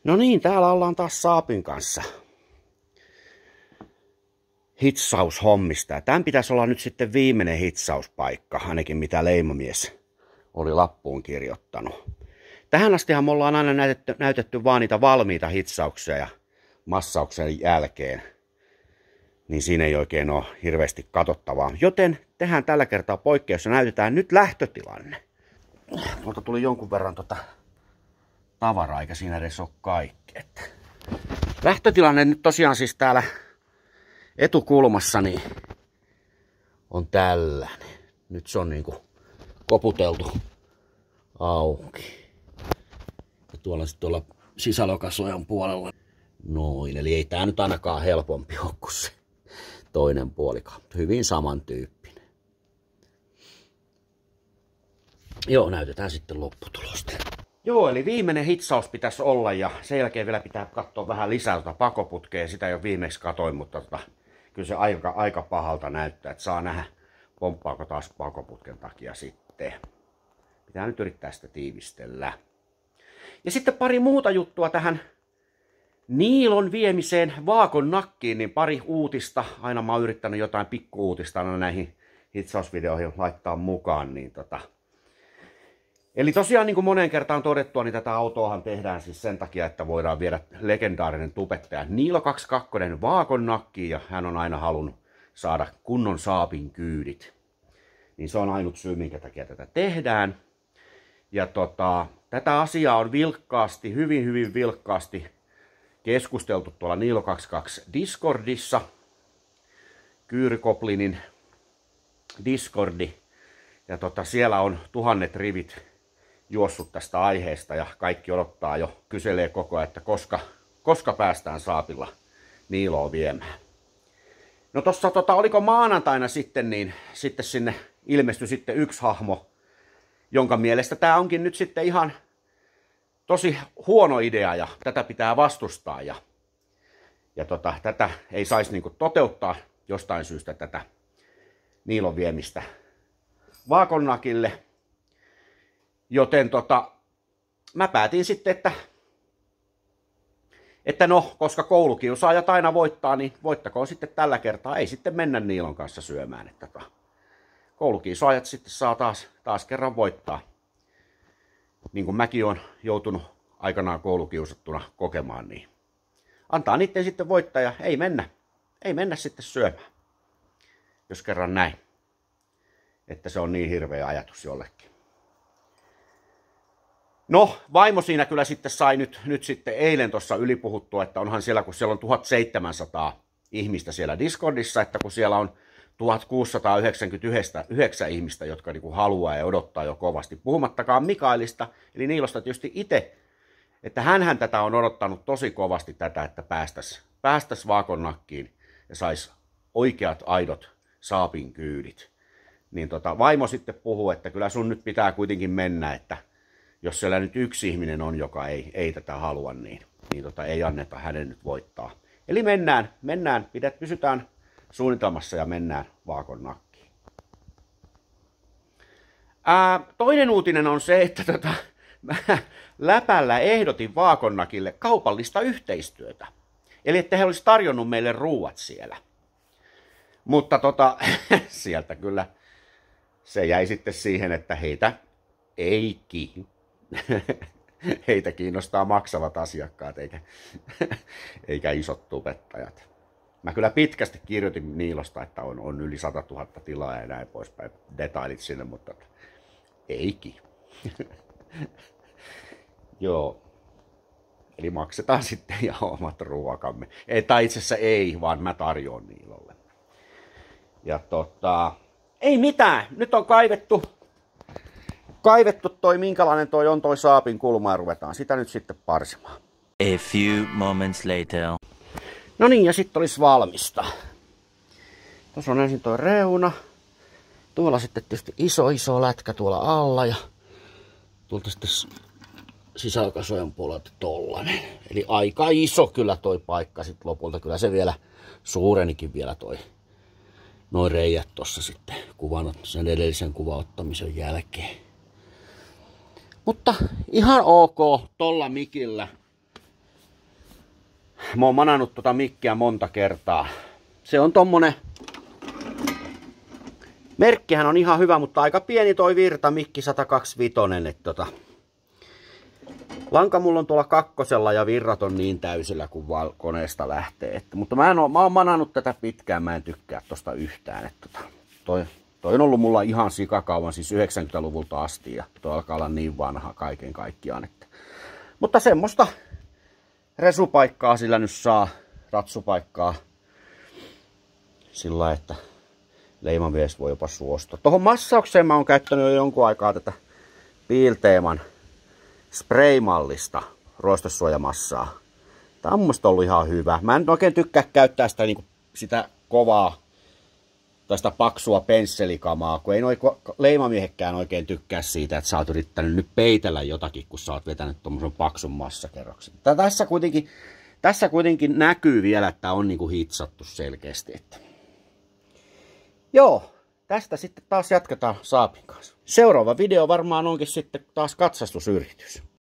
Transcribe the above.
No niin, täällä ollaan taas Saabin kanssa hitsaushommista. Tämän pitäisi olla nyt sitten viimeinen hitsauspaikka, ainakin mitä leimamies oli lappuun kirjoittanut. Tähän astihan me ollaan aina näytetty vaan niitä valmiita hitsauksia ja massauksen jälkeen. Niin siinä ei oikein ole hirveästi katsottavaa. Joten tehdään tällä kertaa poikkeus ja näytetään nyt lähtötilanne. Tuolta tuli jonkun verran tavaraa, eikä siinä edes ole kaikki. Lähtötilanne nyt tosiaan siis täällä etukulmassa niin on tällainen. Nyt se on niinku koputeltu auki. Ja tuolla sisälokasojan puolella. Noin, eli ei tää nyt ainakaan helpompi ole kuin se toinen puolikaan. Hyvin samantyyppinen. Joo, näytetään sitten lopputulosta. Joo, eli viimeinen hitsaus pitäisi olla ja sen jälkeen vielä pitää katsoa vähän lisää pakoputkea. Sitä jo viimeksi katoin, mutta kyllä se aika pahalta näyttää, että saa nähdä pomppaako taas pakoputken takia sitten. Pitää nyt yrittää sitä tiivistellä. Ja sitten pari muuta juttua tähän niilon viemiseen vaakon nakkiin, niin pari uutista. Aina mä oon yrittänyt jotain pikku-uutista aina näihin hitsausvideoihin laittaa mukaan. Niin Eli tosiaan niin kuin moneen kertaan todettua, niin tätä autoahan tehdään siis sen takia, että voidaan viedä legendaarinen tubettaja Niilo 22 vaakon nakkiin. Ja hän on aina halunnut saada kunnon Saabin kyydit. Niin se on ainut syy, minkä takia tätä tehdään. Ja tätä asiaa on vilkkaasti, hyvin vilkkaasti keskusteltu tuolla Niilo 22 Discordissa. Kyyrikoplinin Discordi. Ja siellä on tuhannet rivit juossut tästä aiheesta ja kaikki odottaa jo, kyselee koko ajan, että koska päästään Saabilla Niiloa viemään. No tossa oliko maanantaina sitten, niin sitten sinne ilmestyi sitten yksi hahmo, jonka mielestä tämä onkin nyt sitten ihan tosi huono idea ja tätä pitää vastustaa ja tätä ei saisi niinku toteuttaa jostain syystä tätä Niilon viemistä vaakonnakille. Joten mä päätin sitten, että no, koska koulukiusaajat aina voittaa, niin voittakoon sitten tällä kertaa. Ei sitten mennä Niilon kanssa syömään. Että koulukiusaajat sitten saa taas kerran voittaa. Niin kuin mäkin olen joutunut aikanaan koulukiusattuna kokemaan, niin antaa niiden sitten voittaa ja ei mennä sitten syömään. Jos kerran näin. Että se on niin hirveä ajatus jollekin. No, vaimo siinä kyllä sitten sai nyt sitten eilen tuossa ylipuhuttua, että onhan siellä, kun siellä on 1700 ihmistä siellä Discordissa, että kun siellä on 1699 ihmistä, jotka niinku haluaa ja odottaa jo kovasti. Puhumattakaan Mikaelista, eli Niilosta tietysti itse, että hänhän tätä on odottanut tosi kovasti tätä, että päästäis vaakon nakkiin ja sais oikeat aidot Saabin kyydit. Niin vaimo sitten puhuu, että kyllä sun nyt pitää kuitenkin mennä, että jos siellä nyt yksi ihminen on, joka ei tätä halua, niin ei anneta hänen nyt voittaa. Eli pysytään suunnitelmassa ja mennään vaakon nakkiin. Toinen uutinen on se, että mä läpällä ehdotin vaakonnakille kaupallista yhteistyötä. Eli että he olisi tarjonnut meille ruuat siellä. Mutta sieltä kyllä se jäi sitten siihen, että heitä kiinnostaa maksavat asiakkaat eikä isot tubettajat. Mä kyllä pitkästi kirjoitin Niilosta, että on yli 100 000 tilaa ja näin poispäin. Detailit sinne, mutta eikin. Joo. Eli maksetaan sitten ihan omat ruokamme. Tai itse asiassa ei, vaan mä tarjoan Niilolle. Ja ei mitään. Nyt on kaivettu minkälainen on toi Saabin kulma ja ruvetaan sitä nyt sitten parsimaan. A few moments later. No niin, ja sitten olisi valmista. Tuossa on ensin toi reuna. Tuolla sitten tietysti iso lätkä tuolla alla ja tuolta sitten sisäokasojan puolelta tollanen. Eli aika iso kyllä toi paikka sitten lopulta. Kyllä se vielä suurenikin vielä noin reijät tossa sitten kuvannut sen edellisen kuvan ottamisen jälkeen. Mutta ihan ok tolla mikillä Mä oon manannut tota mikkiä monta kertaa. Se on tommonen... Merkkihän on ihan hyvä, mutta aika pieni toi virta, mikki 125. Että lanka mulla on tuolla 2 ja virrat on niin täysillä, kun vaan koneesta lähtee. Mutta mä oon manannut tätä pitkään, mä en tykkää tosta yhtään. Että toi on ollut mulla ihan sikakauan, siis 90-luvulta asti, ja toi alkaa olla niin vanha kaiken kaikkiaan. Että. Mutta semmoista resupaikkaa sillä nyt saa, ratsupaikkaa, sillä että leimamies voi jopa suostua. Tuohon massaukseen mä oon käyttänyt jo jonkun aikaa tätä Bilteeman spraymallista roistesuojamassaa. Tää on mun mielestä ollut ihan hyvä. Mä en oikein tykkää käyttää sitä, niinku, sitä kovaa tai sitä paksua pensselikamaa, kun ei noi leimamiehekkään oikein tykkää siitä, että sä oot yrittänyt nyt peitellä jotakin, kun sä oot vetänyt tommosen paksun massakerroksen. Tässä kuitenkin näkyy vielä, että on niinku hitsattu selkeästi. Että. Joo, tästä sitten taas jatketaan Saabin kanssa. Seuraava video varmaan onkin sitten taas katsastusyritys.